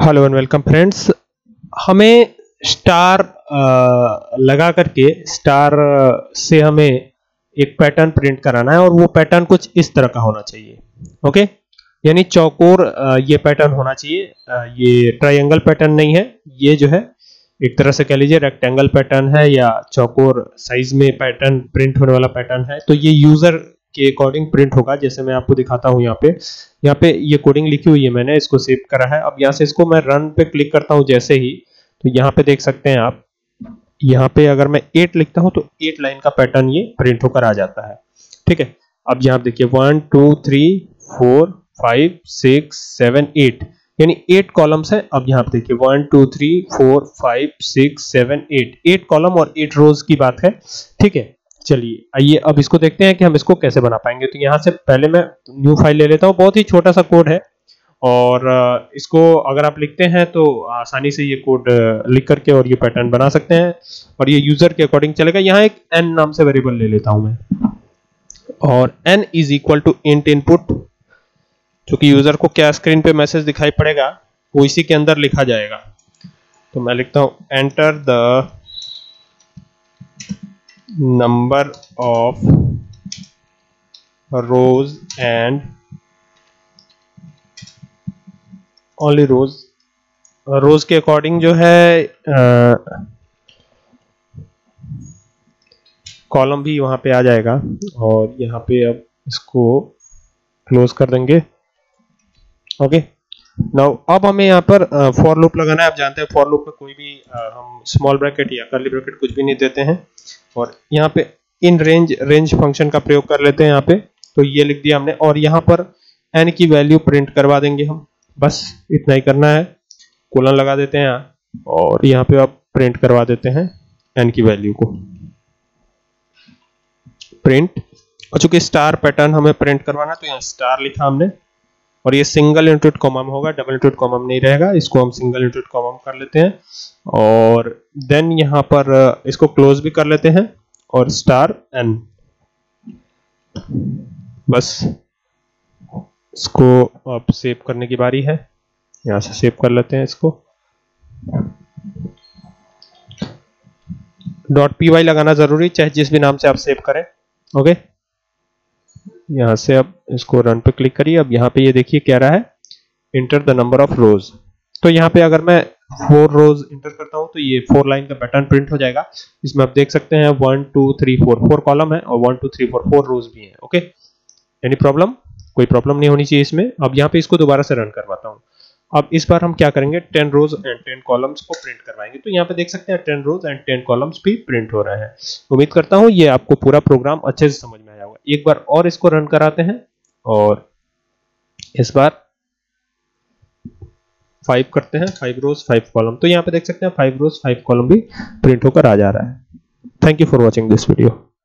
Hello and welcome friends. हमें star लगा करके स्टार से हमें एक पैटर्न प्रिंट कराना है और वो पैटर्न कुछ इस तरह का होना चाहिए। ओके, यानी चौकोर ये पैटर्न होना चाहिए। ये ट्रायंगल पैटर्न नहीं है, ये जो है एक तरह से कह लीजिए रेक्टेंगल पैटर्न है या चौकोर साइज में पैटर्न प्रिंट होने वाला पैटर्न है। तो ये यूजर के अकॉर्डिंग प्रिंट होगा। जैसे मैं आपको दिखाता हूँ, यहाँ पे ये कोडिंग लिखी हुई है, मैंने इसको सेव करा है। अब यहाँ से इसको मैं रन पे क्लिक करता हूँ जैसे ही, तो यहाँ पे देख सकते हैं आप, यहाँ पे अगर मैं 8 लिखता हूँ तो 8 लाइन का पैटर्न ये प्रिंट होकर आ जाता है। ठीक है, अब यहाँ देखिए 1 2 3 4 5 6 7 8 यानी 8 कॉलम्स है। अब यहाँ पे देखिए 1 2 3 4 5 6 7 8 कॉलम और 8 रोज की बात है। ठीक है, चलिए आइए अब इसको देखते हैं कि हम इसको कैसे बना पाएंगे। तो यहाँ से पहले मैं न्यू फाइल ले लेता हूँ। बहुत ही छोटा सा कोड है और इसको अगर आप लिखते हैं तो आसानी से ये कोड लिख करके और ये पैटर्न बना सकते हैं और ये यूजर के अकॉर्डिंग चलेगा। यहाँ एक n नाम से वेरिएबल ले लेता हूं मैं और n is equal to int input, क्योंकि यूजर को क्या स्क्रीन पे मैसेज दिखाई पड़ेगा वो इसी के अंदर लिखा जाएगा। तो मैं लिखता हूं enter the number of rows and only rows के अकॉर्डिंग जो है कॉलम भी वहां पे आ जाएगा और यहाँ पे अब इसको क्लोज कर देंगे। ओके, नाउ अब हमें यहाँ पर फॉर लूप लगाना है। आप जानते हैं फॉर लूप में कोई भी हम स्मॉल ब्रैकेट या कर्ली ब्रैकेट कुछ भी नहीं देते हैं और यहाँ पे इन रेंज फंक्शन का प्रयोग कर लेते हैं यहाँ पे। तो ये लिख दिया हमने और यहाँ पर n की वैल्यू प्रिंट करवा देंगे हम, बस इतना ही करना है। कोलन लगा देते हैं यहाँ और यहाँ पे आप प्रिंट करवा देते हैं n की वैल्यू को प्रिंट। और चूंकि स्टार पैटर्न हमें प्रिंट करवाना है तो यहाँ स्टार लिखा हमने और ये सिंगल इंटरेट कॉमा में होगा, डबल इंटरेट कॉमा में नहीं रहेगा। इसको हम सिंगल इंटरेट कॉमा में कर लेते हैं और देन यहाँ पर इसको क्लोज भी कर लेते हैं और स्टार n, बस इसको अब सेव करने की बारी है। यहां से सेव कर लेते हैं इसको। .py लगाना जरूरी, चाहे जिस भी नाम से आप सेव करें। ओके, यहां से अब इसको रन पे क्लिक करिए। अब यहाँ पे ये देखिए क्या रहा है, enter the number of rows. तो यहाँ पे अगर मैं 4 रोज इंटर करता हूं तो ये 4 लाइन का पैटर्न प्रिंट हो जाएगा। इसमें आप देख सकते हैं 1 2 3 4 कॉलम है और 1 2 3 4 रोज भी है। Okay, any problem? कोई प्रॉब्लम नहीं होनी चाहिए इसमें। अब यहाँ पे इसको दोबारा से रन करवाता हूँ। अब इस बार हम क्या करेंगे, 10 रोज एंड 10 कॉलम्स को प्रिंट करवाएंगे। तो यहाँ पे देख सकते हैं 10 रोज एंड 10 कॉलम्स भी प्रिंट हो रहे हैं। उम्मीद करता हूँ ये आपको पूरा प्रोग्राम अच्छे से समझ में आया होगा। एक बार और इसको रन कराते हैं और इस बार 5 करते हैं, 5 रोज 5 कॉलम। तो यहाँ पे देख सकते हैं 5 रोज 5 कॉलम भी प्रिंट होकर आ जा रहा है। Thank you for watching this video.